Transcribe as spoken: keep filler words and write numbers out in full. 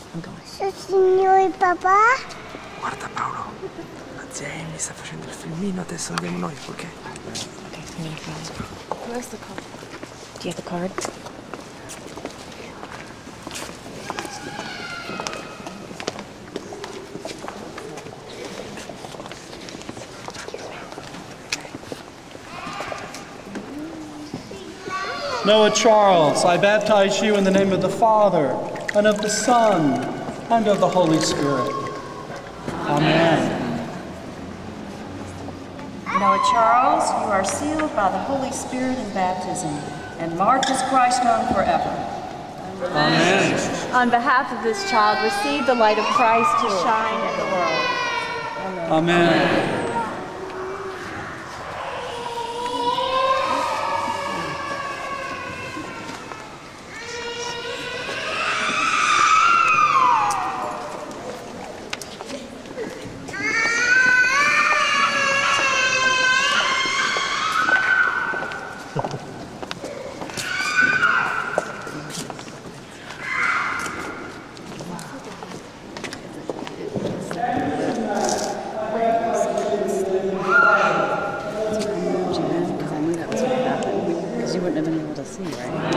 I'm going. So, signore papà? Guarda Paolo, la zia Amy sta facendo il filmino, adesso andiamo noi, ok? Okay, come on, come on. Where's the card? Do you have the card? Noah Charles, I baptize you in the name of the Father, and of the Son, and of the Holy Spirit. Amen. Noah Charles, you are sealed by the Holy Spirit in baptism, and marked as Christ known forever. Amen. On behalf of this child, receive the light of Christ to shine in the world. Amen. Because I knew that was going to happen. Because you wouldn't have been able to see, right?